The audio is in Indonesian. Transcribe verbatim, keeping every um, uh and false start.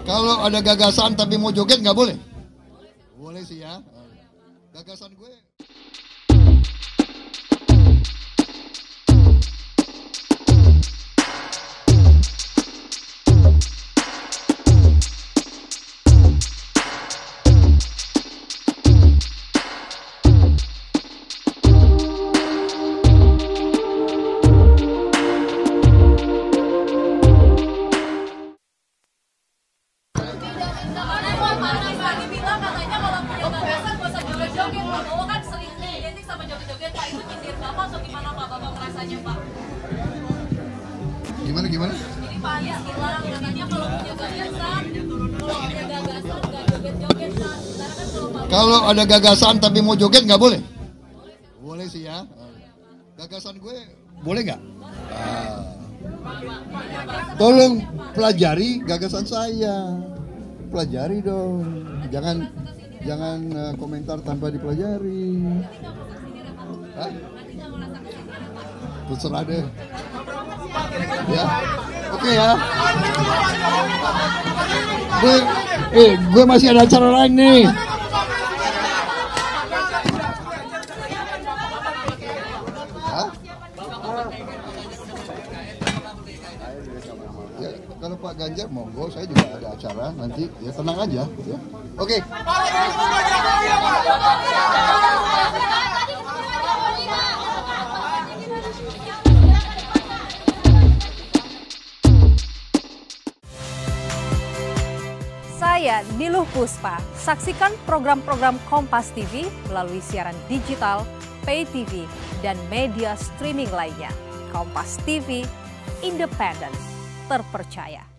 Kalau ada gagasan tapi mau joget nggak boleh? Boleh sih ya. Gagasan gue. Gimana gimana? Jadi Pak Anies bilang katanya kalau punya gagasan, kalau ada gagasan nggak joget-joget. Kalau ada gagasan tapi mau joget nggak boleh? Boleh sih ya. Gagasan gue boleh nggak? Ah. Tolong pelajari gagasan saya, pelajari dong. Jangan jangan uh, komentar tanpa dipelajari. Hah? Terserah deh. Ya, oke okay, ya. Gue, eh, gue masih ada acara lain nih. Hah? Ya, kalau Pak Ganjar monggo, saya juga ada acara nanti. Ya tenang aja. Ya. Oke. Okay. Saya Niluh Puspa. Saksikan program-program Kompas T V melalui siaran digital, pay T V, dan media streaming lainnya. Kompas T V, independen, terpercaya.